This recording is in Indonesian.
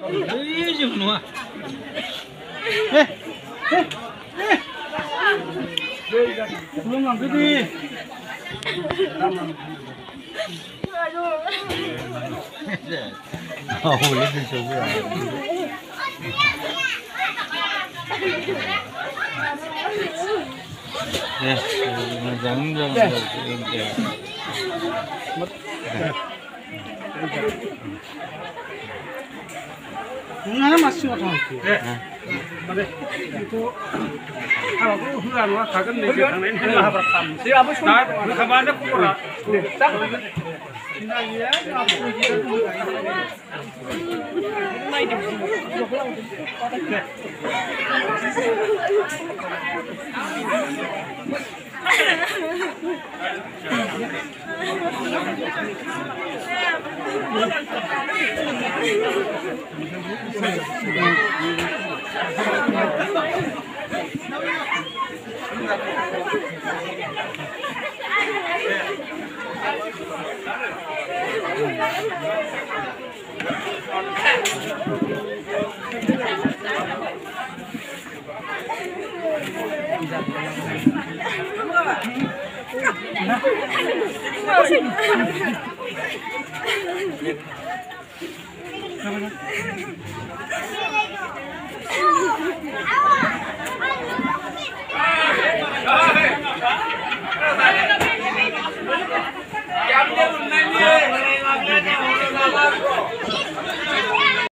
Ih, semua. Belum ngambil di. Oh, boleh dicoba. Jangan. Mana masih orang itu? Itu kalau aku hujan wah kagak nih kita main lah bersam. Siapa sih? Nah, kemana kurang? Nah ya, aku juga